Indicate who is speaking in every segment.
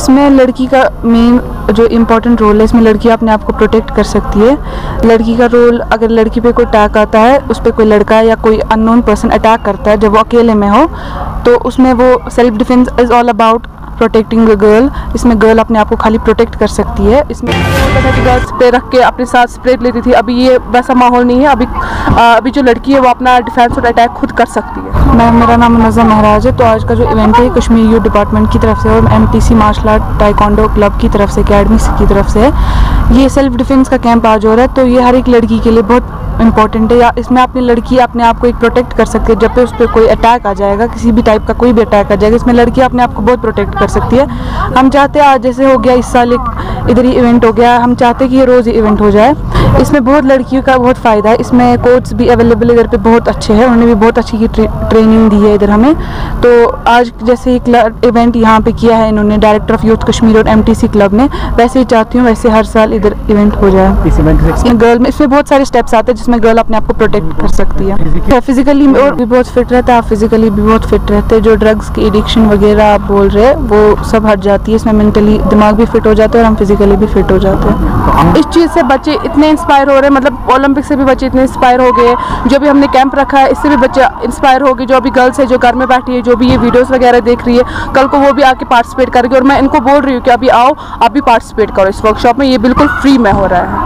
Speaker 1: इसमें लड़की का मेन जो इम्पोर्टेंट रोल है, इसमें लड़की अपने आप को प्रोटेक्ट कर सकती है। लड़की का रोल, अगर लड़की पे कोई अटैक आता है, उस पर कोई लड़का या कोई अननोन पर्सन अटैक करता है जब वो अकेले में हो, तो उसमें वो self defence is all about protecting the girl. इसमें गर्ल अपने आप को खाली प्रोटेक्ट कर सकती है। इसमें होता था कि गर्ल स्प्रे रख के अपने साथ स्प्रे लेती थी, अभी ये वैसा माहौल नहीं है। अभी जो लड़की है वो अपना डिफेंस और अटैक खुद कर सकती है। मेरा नाम मुनज़्ज़म महराज है। तो आज का जो इवेंट है कश्मीर यूथ डिपार्टमेंट की तरफ से और MTC martial art taekwondo club की तरफ से, अकेडमी की तरफ से है। ये सेल्फ डिफेंस का कैंप आज हो रहा है। तो ये हर एक लड़की के लिए बहुत इंपॉर्टेंट है। या इसमें अपनी लड़की अपने आप को एक प्रोटेक्ट कर सकती है जब पे उस पर कोई अटैक आ जाएगा, किसी भी टाइप का कोई भी अटैक आ जाएगा, इसमें लड़की अपने आप को बहुत प्रोटेक्ट कर सकती है। हम चाहते हैं आज जैसे हो गया इस साल एक इधर ही इवेंट हो गया, हम चाहते हैं कि ये रोज़ ही इवेंट हो जाए। इसमें बहुत लड़कियों का बहुत फ़ायदा है। इसमें कोच भी अवेलेबल इधर पे बहुत अच्छे हैं, उन्होंने भी बहुत अच्छी की ट्रेनिंग दी है इधर हमें। तो आज जैसे एक इवेंट यहाँ पे किया है इन्होंने, डायरेक्टर ऑफ यूथ कश्मीर और MTC क्लब ने, वैसे ही चाहती हूँ वैसे हर साल इधर इवेंट हो जाए। इस इवेंट में गर्ल में इसमें बहुत सारे स्टेप्स आते हैं जिसमें गर्ल अपने आप को प्रोटेक्ट कर सकती है। फिजिकली और भी बहुत फिट रहता है, आप फिजिकली भी बहुत फिट रहते हैं। जो ड्रग्स की एडिक्शन वगैरह आप बोल रहे हैं वो सब हट जाती है। इसमें मेंटली दिमाग भी फिट हो जाता है और हम फिजिकली भी फिट हो जाते हैं। इस चीज़ से बच्चे इतने इंस्पायर हो रहे हैं, मतलब ओलंपिक से भी बच्चे इतने इंस्पायर हो गए। जो भी हमने कैंप रखा है इससे भी बच्चे इंस्पायर हो गए। जो अभी गर्ल्स है जो घर में बैठी है, जो भी ये वीडियोस वगैरह देख रही है, कल को वो भी आके पार्टिसिपेट करेगी। और मैं इनको बोल रही हूँ कि अभी आओ, आप भी पार्टिसिपेट करो इस वर्कशॉप में, ये बिल्कुल फ्री में हो रहा है।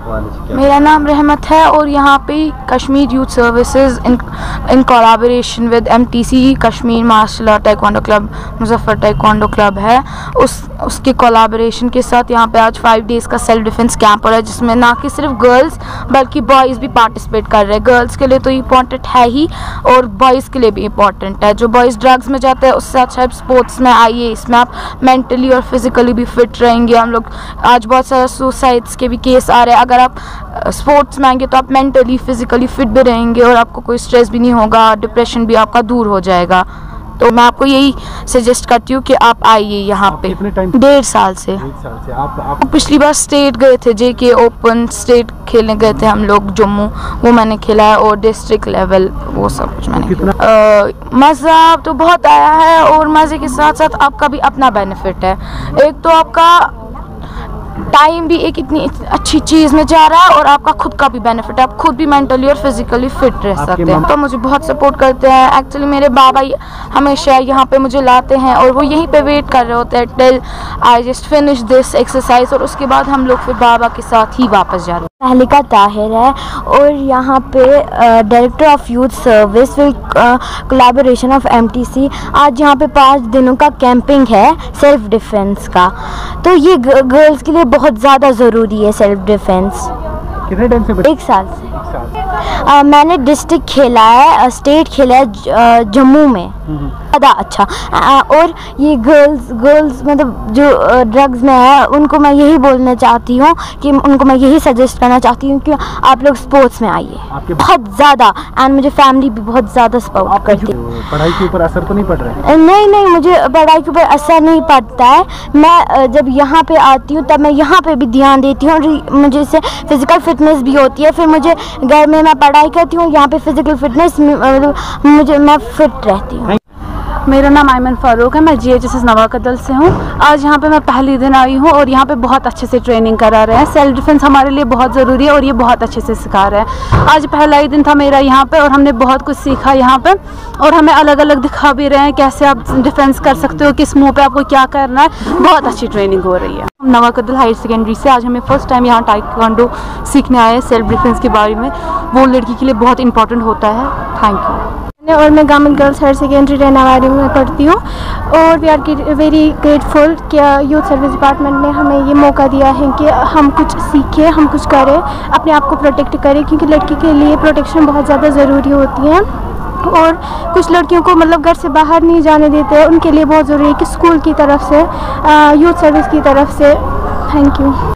Speaker 2: मेरा नाम रहमत है और यहाँ पे Kashmir youth services in collaboration with MTC Kashmir martial art taekwondo club, Muzaffar taekwondo club है, उसके कोलैबोरेशन के साथ यहाँ पे आज 5 डेज़ का सेल्फ डिफेंस कैंप हो रहा है, जिसमें ना कि सिर्फ गर्ल्स बल्कि बॉयज़ भी पार्टिसिपेट कर रहे हैं। गर्ल्स के लिए तो इम्पॉर्टेंट है ही और बॉयज़ के लिए भी इम्पॉर्टेंट है। जो बॉयज़ ड्रग्स में जाते हैं उससे अच्छा है स्पोर्ट्स में आइए, इसमें आप मेंटली और फिजिकली भी फिट रहेंगे। हम लोग आज बहुत सारे सुसाइड्स के भी केस आ रहे हैं। अगर आप स्पोर्ट्स में आएंगे तो आप मेंटली फिजिकली फिट भी रहेंगे और आपको कोई स्ट्रेस भी नहीं होगा, डिप्रेशन भी आपका दूर हो जाएगा। तो मैं आपको यही सजेस्ट करती हूँ कि आप आइए यहाँ पे। 1.5 साल से आप पिछली बार स्टेट गए थे, JK ओपन स्टेट खेलने गए थे हम लोग जम्मू, वो मैंने खेला है, और डिस्ट्रिक्ट लेवल वो सब कुछ मैंने खेला। मज़ा तो बहुत आया है और मज़े के साथ साथ आपका भी अपना बेनिफिट है। एक तो आपका टाइम भी एक इतनी अच्छी चीज़ में जा रहा है और आपका खुद का भी बेनिफिट है, आप खुद भी मेंटली और फिजिकली फिट रह सकते हैं। तो मुझे बहुत सपोर्ट करते हैं। एक्चुअली मेरे बाबा हमेशा यहाँ पे मुझे लाते हैं और वो यहीं पे वेट कर रहे होते हैं till I just finish this exercise, और उसके बाद हम लोग फिर बाबा के साथ ही वापस जाते हैं।
Speaker 3: तहलिका ताहिर है और यहाँ पे director of youth service with collaboration of MTC। आज यहाँ पे 5 दिनों का कैंपिंग है सेल्फ डिफेंस का। तो ये गर्ल्स के लिए बहुत ज़्यादा ज़रूरी है सेल्फ डिफेंस।
Speaker 4: कितने टाइम से?
Speaker 3: 1 साल से। मैंने डिस्ट्रिक्ट खेला है, स्टेट खेला है जम्मू में, ज़्यादा अच्छा। और ये गर्ल्स मतलब जो ड्रग्स में है उनको मैं यही बोलना चाहती हूँ कि उनको मैं यही सजेस्ट करना चाहती हूँ कि आप लोग स्पोर्ट्स में आइए बहुत ज़्यादा। एंड मुझे फैमिली भी बहुत ज़्यादा सपोर्ट करती है।
Speaker 4: पढ़ाई के ऊपर असर तो नहीं पड़ रहा है?
Speaker 3: नहीं, मुझे पढ़ाई के ऊपर असर नहीं पड़ता है। मैं जब यहाँ पे आती हूँ तब मैं यहाँ पे भी ध्यान देती हूँ और मुझे इससे फिज़िकल फिटनेस भी होती है। फिर मुझे घर में मैं पढ़ाई करती हूँ, यहाँ पे फिज़िकल फिटनेस मैं फिट रहती हूँ।
Speaker 1: मेरा नाम आयमन फ़ारूक है, मैं GHSS नवाकदल से हूँ। आज यहाँ पे मैं पहली दिन आई हूँ और यहाँ पे बहुत अच्छे से ट्रेनिंग करा रहे हैं। सेल्फ डिफेंस हमारे लिए बहुत ज़रूरी है और ये बहुत अच्छे से सिखा रहे हैं। आज पहला ही दिन था मेरा यहाँ पे और हमने बहुत कुछ सीखा यहाँ पे, और हमें अलग अलग दिखा भी रहे हैं कैसे आप डिफेंस कर सकते हो, किस मुँह पर आपको क्या करना है। बहुत अच्छी ट्रेनिंग हो रही है। हम नवाकदल हायर सेकेंडरी से आज हमें फ़र्स्ट टाइम यहाँ टाइकोंडो सीखने आए हैं। सेल्फ डिफेंस के बारे में वो लड़की के लिए बहुत इंपॉर्टेंट होता है। Thank you.
Speaker 5: और मैं government girls higher secondary Rainawari में पढ़ती हूँ और वी आर वेरी ग्रेटफुल कि यूथ सर्विस डिपार्टमेंट ने हमें ये मौका दिया है कि हम कुछ सीखें, हम कुछ करें, अपने आप को प्रोटेक्ट करें, क्योंकि लड़की के लिए प्रोटेक्शन बहुत ज़्यादा ज़रूरी होती है। और कुछ लड़कियों को मतलब घर से बाहर नहीं जाने देते हैं, उनके लिए बहुत ज़रूरी है कि स्कूल की तरफ से, यूथ सर्विस की तरफ से। Thank you.